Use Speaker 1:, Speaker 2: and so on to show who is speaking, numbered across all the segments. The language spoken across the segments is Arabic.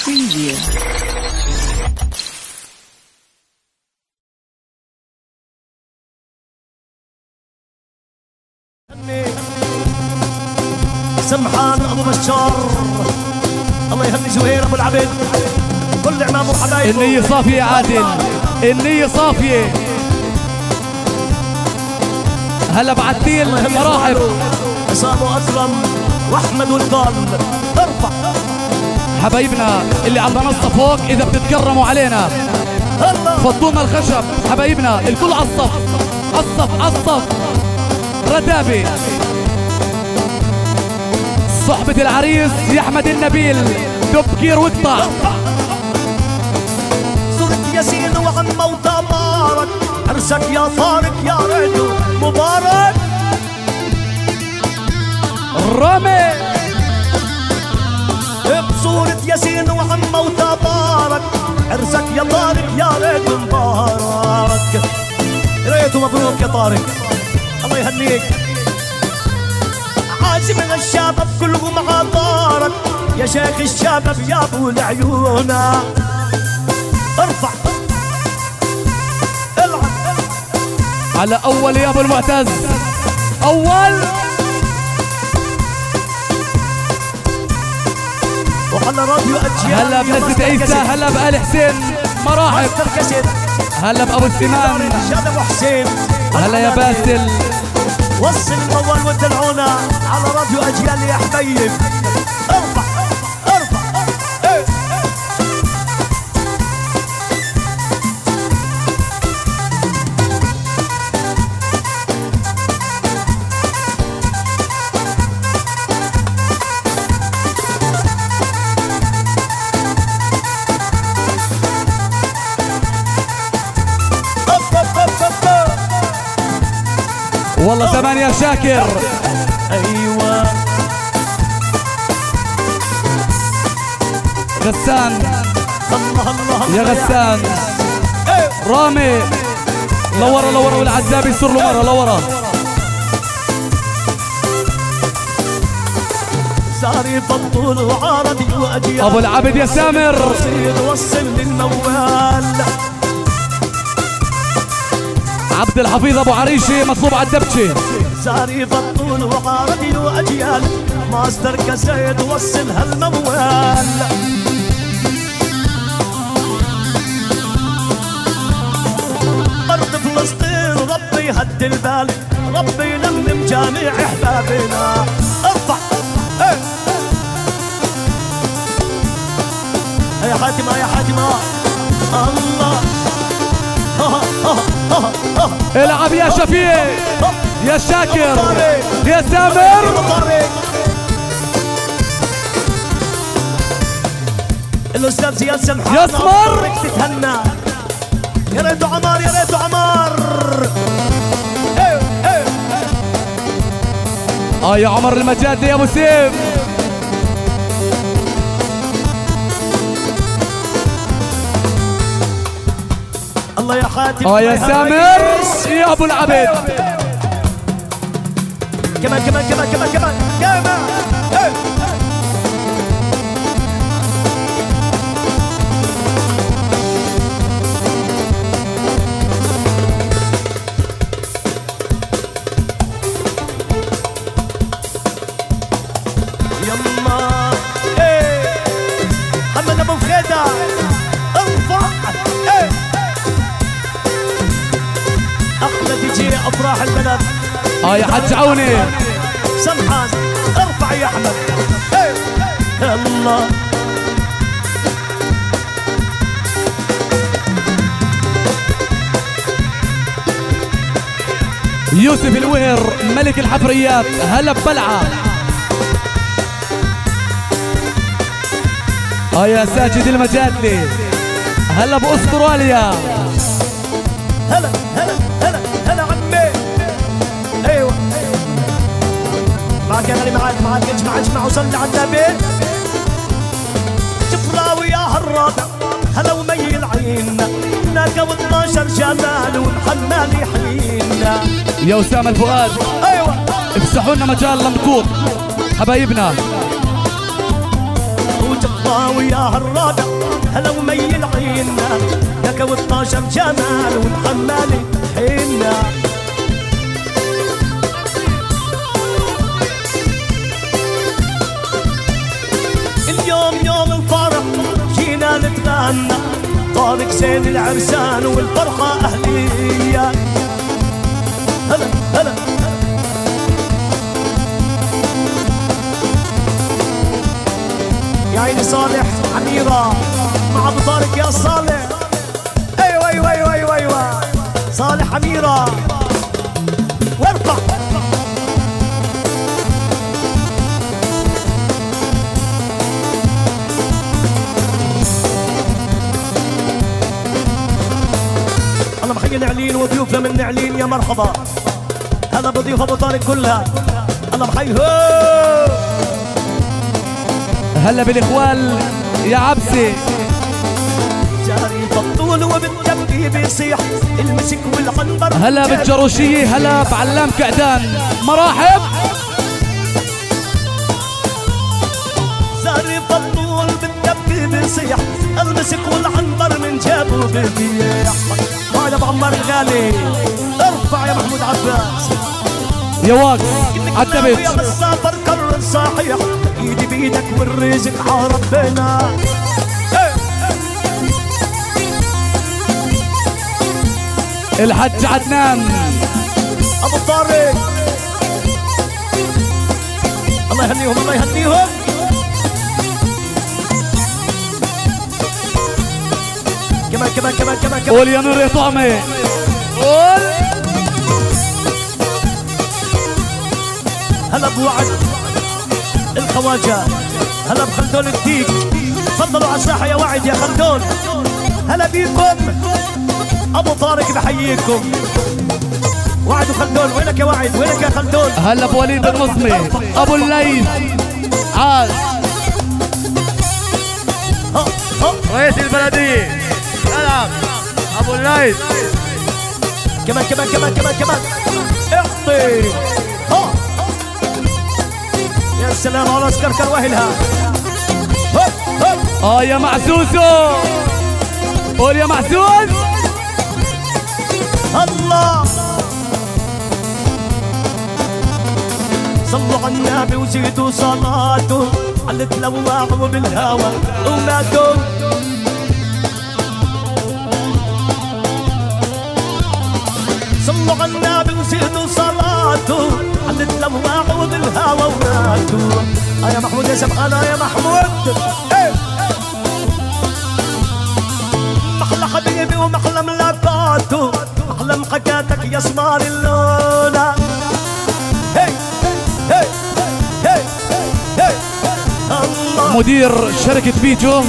Speaker 1: Preview.
Speaker 2: سمحان ابو بشار الله يهني زهير ابو العبد كل عمام وحبايبه.
Speaker 3: النية صافية يا عادل، النية صافية. هلا بعتيل مراحب
Speaker 2: عصام واكرم واحمد والقال. ارفع
Speaker 3: حبايبنا اللي على المنصة فوق، إذا بتتكرموا علينا فضونا الخشب. حبايبنا الكل على الصف، على الصف، على الصف. رتابة صحبة العريس يا أحمد النبيل، دبكير واقطع.
Speaker 2: صورة ياسين وعمة وتبارك، عرسك يا طارق يا رجل مبارك.
Speaker 3: رامي
Speaker 2: بصورة ياسين وعمة وتبارك، عرسك يا طارق يا رجل مبارك. ريت مبروك يا طارق الله يهنيك. عازم الشباب كلهم عطارك يا شيخ الشباب يا ابو العيونه. ارفع العب
Speaker 3: على أول يا أبو المعتز. أول
Speaker 2: وعلى راديو اجيال.
Speaker 3: هلا بنزلة عيسى، هلا بآل حسين مراحب، هلا بأبو السمان،
Speaker 2: ابو حسين،
Speaker 3: هلا يا باسل.
Speaker 2: وصل الاول وتدعونا على راديو اجيال يا حبيب. ارفع ارفع ايه.
Speaker 3: والله زمان يا شاكر.
Speaker 2: ايوه
Speaker 3: غسان
Speaker 2: الله الله
Speaker 3: يا غسان. رامي لورا لورا، والعزابي يصير له مرة لورا.
Speaker 2: ساري بطول وعربي واجيال.
Speaker 3: ابو العبد يا سامر
Speaker 2: وصل للموال.
Speaker 3: عبد الحفيظ ابو عريشي مطلوب على الدبشه.
Speaker 2: ساري بطول وعربي واجيال، ماستر كسيد وصل هالموال. ارض فلسطين ربي يهدي البال، ربي يلملم جميع احبابنا. ارفع ايه يا حاتمه يا حاتمه الله.
Speaker 3: العب يا شفيع يا شاكر يا سامر.
Speaker 2: الاستاذ زياد سمحان
Speaker 3: يا اسمر
Speaker 2: تتهنى. يا ريت عمار يا ريت عمار.
Speaker 3: يا عمر المجادي يا ابو سيف.
Speaker 2: الله يا حاتم.
Speaker 3: يا سامر يا ابو العبد.
Speaker 2: كمان كمان كمان كمان كمان كمان. يلا ايه محمد ابو فخيده. ارفع ايه احلى دي جي افراح البلد.
Speaker 3: يا حج عوني
Speaker 2: سمحان. ارفع يا احمد. ايه يلا
Speaker 3: يوسف الوهر ملك الحفريات. هلا ببلعه. يا ساجد المجادلي. هلا باستراليا.
Speaker 2: هلا هلا هلا هلا عمي. ايوه معك يا غالي معك معك. اجمع اجمع وصلي على النبي. جفراوي يا هالرابع هلا ومي العين. ناقة و12 جمال والحمال يحيينا.
Speaker 3: يا أسامة الفؤاد.
Speaker 2: ايوه
Speaker 3: افسحوا لنا مجال لمطوط حبايبنا.
Speaker 2: الله وياها الرابع هلا وميل عينا لك و12 جمال ومحملي حنا اليوم يوم الفرح جينا نتغنى طارق زين العرسان والفرحة أهلية هلا هلا يا عيني صالح عميرة مع ابو طارق يا صالح ايوه ايوه ايوه ايوه ايوه صالح عميرة وارفع الله محيي نعلين وضيوفنا من نعلين يا مرحبا هذا بضيوف ابو طارق كلها الله محييه
Speaker 3: هلا بالاخوال يا عبسي
Speaker 2: جاري بطول وبالتبكي بيصيح المسك والعنبر
Speaker 3: هلا بالجروشية هلا بعلام كعدان مراحب
Speaker 2: جاري بطول بالتبكي بيصيح المسك والعنبر من جابه بيبيح ما يا ابو عمار الغالي ارفع يا محمود عباس
Speaker 3: يا واقف عالدبت
Speaker 2: يا مسافر كرر صحيح ايدي بايدك والرزق عربنا
Speaker 3: الحج عدنان
Speaker 2: ابو طارق الله يهنيهم الله يهنيهم كمان كمان كمان كمان كمان
Speaker 3: قول يا نور يا طعمي قول
Speaker 2: هلا بوعد الخواجة هلا بخلدون الديك تفضلوا على الساحة يا وعد يا خلدون هلا بيكم ابو طارق بحييكم وعد وخلدون وينك يا وعد وينك يا خلدون
Speaker 3: هلا بوليد النظمي ابو الليث عاد رئيس البلدية العب ابو الليث
Speaker 2: كمان كمان كمان كمان كمان اعطي يا سلام على اسكركر واهلها
Speaker 3: يا معزوزو قول يا معزوز
Speaker 2: الله صلوا على النبي وزيدوا صلاته على التلوع وبالهوى ونادوا صلوا على النبي وزيدوا صلاته على التلوع وبالهوى ونادوا يا محمود يا سبحانه يا محمود محلى حبيبي ومحلى ملاقاته محلى محكاتك يا سمار اللولة هي هي هي هي الله
Speaker 3: مدير شركة بيجو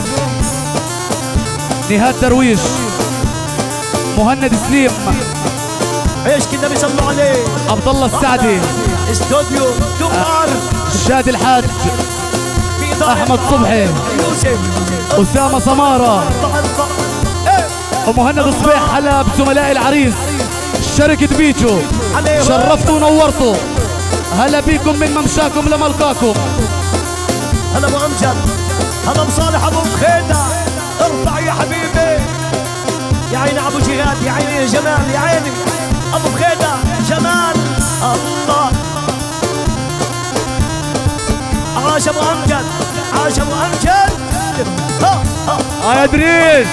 Speaker 3: نهاد درويش مهند سليم
Speaker 2: ايش كنا بيصلوا عليه
Speaker 3: عبد الله السعدي
Speaker 2: استوديو دمار
Speaker 3: شاد الحاج احمد صبحي
Speaker 2: يوسف
Speaker 3: اسامه سماره ومهند صبيح هلا بزملاء العريس شركة بيجو شرفتوا ونورتوا هلا بيكم من ممشاكم لملقاكم
Speaker 2: هلا ابو امجد هلا ابو صالح ابو خيدة ارفع يا حبيبي يا عيني ابو جهاد يا عيني يا جمال يا عيني ابو خيدة جمال الله عاش ابو امجد عاش ابو امجد
Speaker 3: يا ادريس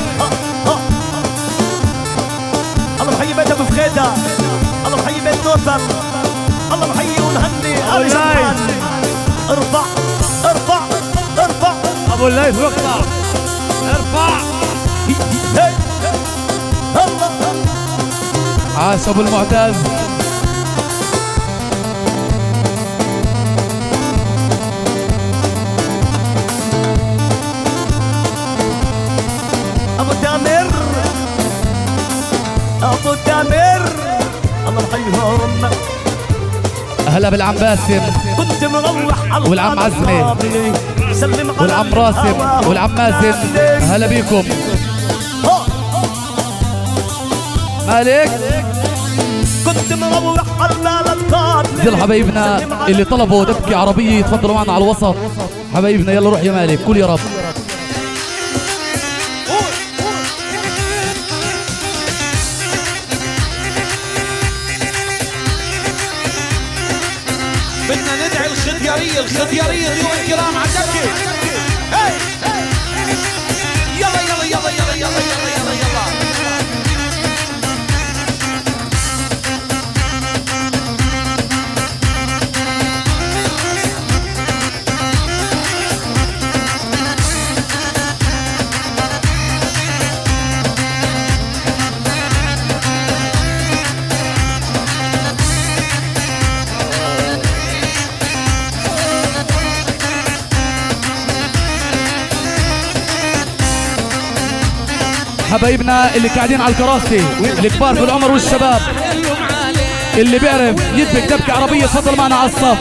Speaker 2: الله محيي بيت ابو فخيدة الله محيي بيت نوفل الله محيي ونهني ابو سلطان ارفع ارفع ارفع
Speaker 3: ابو الليث واقطع ارفع
Speaker 2: الله
Speaker 3: عاش ابو المعتز
Speaker 2: ابو تامر ابو تامر الله يحييهم
Speaker 3: هلا بالعم باسم
Speaker 2: كنت مروح
Speaker 3: والعم عزمي والعم راسم والعم مازن هلا بيكم مالك
Speaker 2: كنت مروح على البلد
Speaker 3: مثل حبايبنا اللي طلبوا دبكة عربية يتفضلوا معنا على الوسط. حبايبنا يلا روح يا مالك كل يا رب.
Speaker 1: بدنا ندعي الخديارية ضيوف الكرام على الدبكة. يلا يلا يلا يلا يلا يلا يلا
Speaker 3: حبايبنا اللي قاعدين على الكراسي الكبار في العمر والشباب اللي بيعرف يدبك دبكة عربية تفضل معنا على الصف.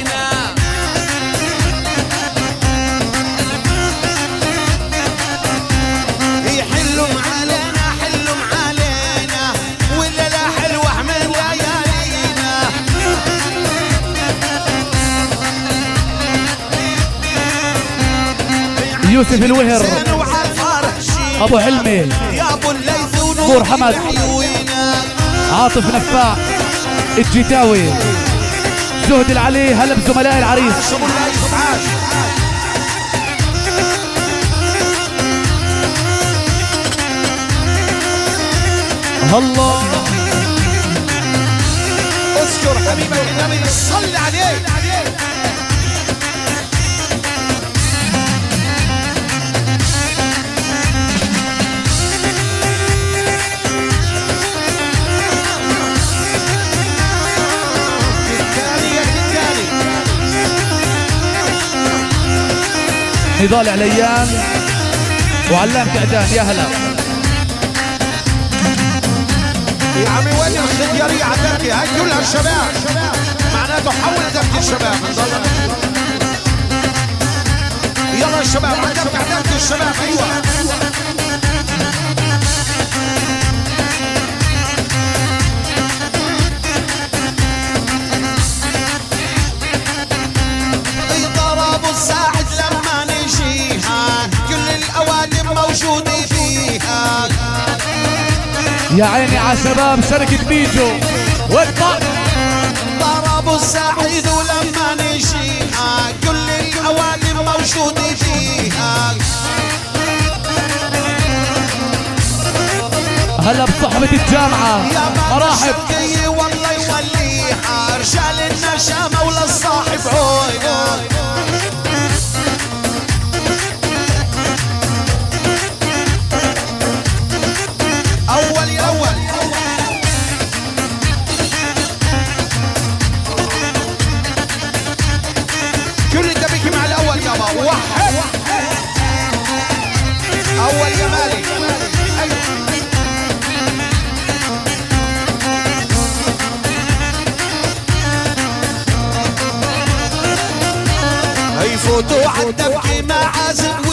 Speaker 1: حلم علينا حلم علينا ولا لا حلوة من ليالينا.
Speaker 3: يوسف الوهر ابو حلمي نور حمد عاطف نفاع الجيتاوي زهد العلي هلا بزملاء العريس. الله
Speaker 1: اذكر حبيبك النبي صل عليه.
Speaker 3: نضال عليان وعلام كعدان يا هلا.
Speaker 1: يا عمي وين الخديارية على الدبكة؟ هاي كلها الشباب معناته حول دبكة الشباب. يلا الشباب على الدبكة على دبكة الشباب. ايوه ضربوا الساعد لما نجيها كل الاوادم موجودة فيها.
Speaker 3: يا عيني على شباب شركة بيجو واقطع.
Speaker 1: ضربوا الساعد ولما نجيها كل الاوادم موجودة فيها.
Speaker 3: هلا بصحبة الجامعة مراحب
Speaker 1: والله يخليها رجال النشامة ولا الصاحب عوينا. أول كل الدبكة مع الأول يابا. وحد أول يا مالك. هيفوتوا عالدبكة مع عازم